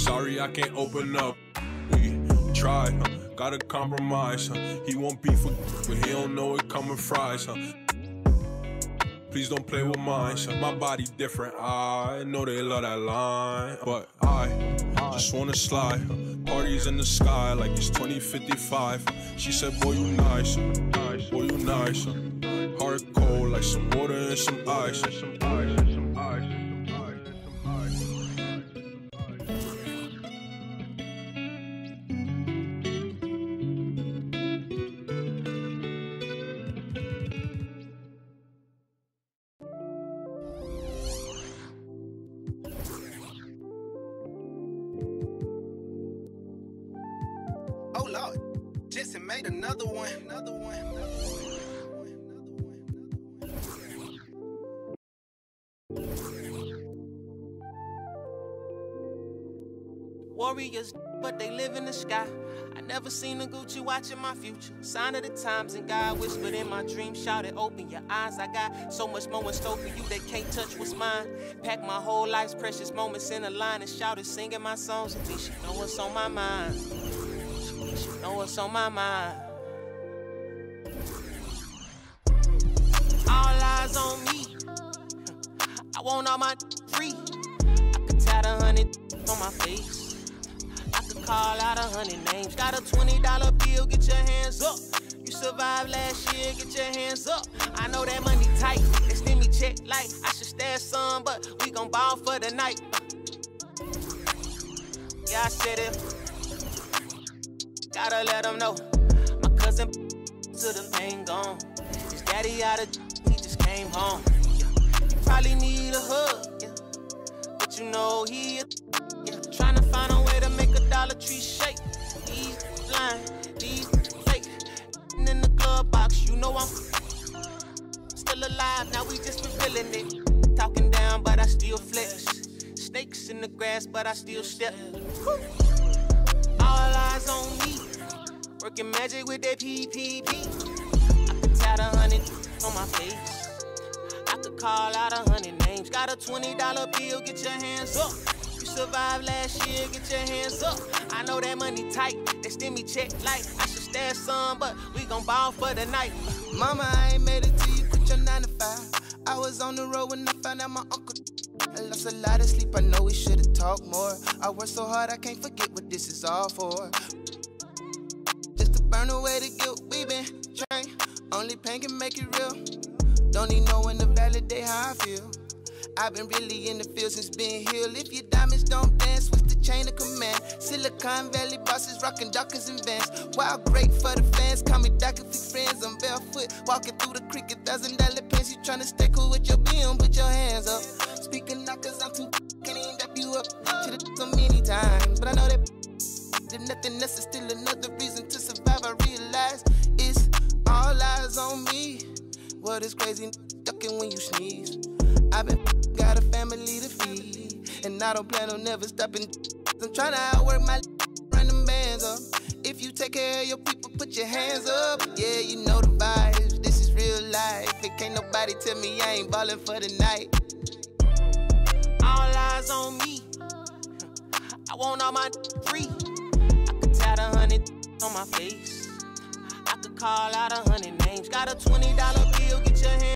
Sorry, I can't open up. We try, gotta compromise. He won't beef with, but he don't know it coming fries. Please don't play with mine. My body different. I know they love that line, but I just wanna slide. Parties in the sky like it's 2055. She said, boy, you nice, boy, you nice. Heart cold like some water and some ice. Oh Lord, Jesse made another one. Warriors, but they live in the sky. I never seen a Gucci watching my future. Sign of the times, and God whispered in my dream, shouted, open your eyes. I got so much more in store for you that can't touch what's mine. Pack my whole life's precious moments in a line and shouted, singing my songs. And think she know what's on my mind. She know what's on my mind. All eyes on me. I want all my free. I could tat 100 on my face. I could call out 100 names. Got a $20 bill, get your hands up. You survived last year, get your hands up. I know that money tight, extend me check like I should stash some, but we gon' ball for the night. Yeah, I said it. Gotta let them know. My cousin to the pain gone. His daddy out of he just came home. He probably need a hug, yeah. But you know he trying to find a way to make a Dollar Tree shake. He's blind, these fake. And in the glove box, you know I'm still alive. Now we just revealing it. Talking down, but I still flex. Snakes in the grass, but I still step. Woo. All eyes on me. Working magic with that PPP. I could tat 100 on my face. I could call out 100 names. Got a $20 bill, get your hands up. You survived last year, get your hands up. I know that money tight, extend me check like I should stash some, but we gon' ball for the night. Mama, I ain't made it till you quit your 9 to 5. I was on the road when I found out my uncle. I lost a lot of sleep, I know we should've talked more. I worked so hard, I can't forget what this is all for. Just to burn away the guilt, we been trained. Only pain can make it real. Don't need no one to validate how I feel. I've been really in the field since being healed. If your diamonds don't dance, switch the chain of command. Silicon Valley bosses rocking Dockers and Vans. Wild great for the fans, call me Doc if we friends. I'm barefoot, walking through the creek, $1,000 pants. You tryna stay cool with your BM, put your hands up. Speaking knockers, I'm too can't even dap you up. Should've so many times, but I know that if nothing else is still another reason to survive. I realize it's all eyes on me. What is crazy, ducking when you sneeze. I've been got a family to feed, and I don't plan on never stopping. I'm trying to outwork my run them bands up. If you take care of your people, put your hands up. Yeah, you know the vibes, this is real life. It can't nobody tell me I ain't ballin' for the night. All eyes on me. I want all my free. I could tat 100 on my face. I could call out 100 names. Got a $20 bill, get your hands